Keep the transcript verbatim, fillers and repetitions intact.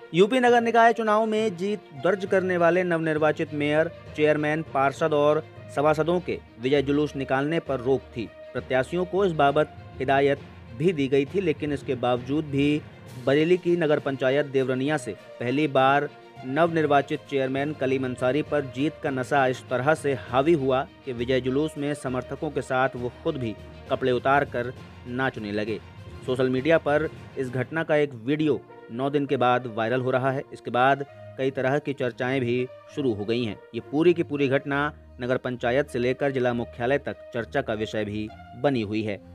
UP नगर निकाय चुनाव में जीत दर्ज करने वाले नवनिर्वाचित मेयर, चेयरमैन, पार्षद और सभासदों के विजय जुलूस निकालने पर रोक थी। प्रत्याशियों को इस बाबत हिदायत भी दी गई थी, लेकिन इसके बावजूद भी बरेली की नगर पंचायत देवरनिया से पहली बार नवनिर्वाचित चेयरमैन कलीम अंसारी पर जीत का नशा इस तरह से हावी हुआ कि विजय जुलूस में समर्थकों के साथ वो खुद भी कपड़े उतार कर नाचने लगे। सोशल मीडिया पर इस घटना का एक वीडियो नौ दिन के बाद वायरल हो रहा है। इसके बाद कई तरह की चर्चाएं भी शुरू हो गई हैं। ये पूरी की पूरी घटना नगर पंचायत से लेकर जिला मुख्यालय तक चर्चा का विषय भी बनी हुई है।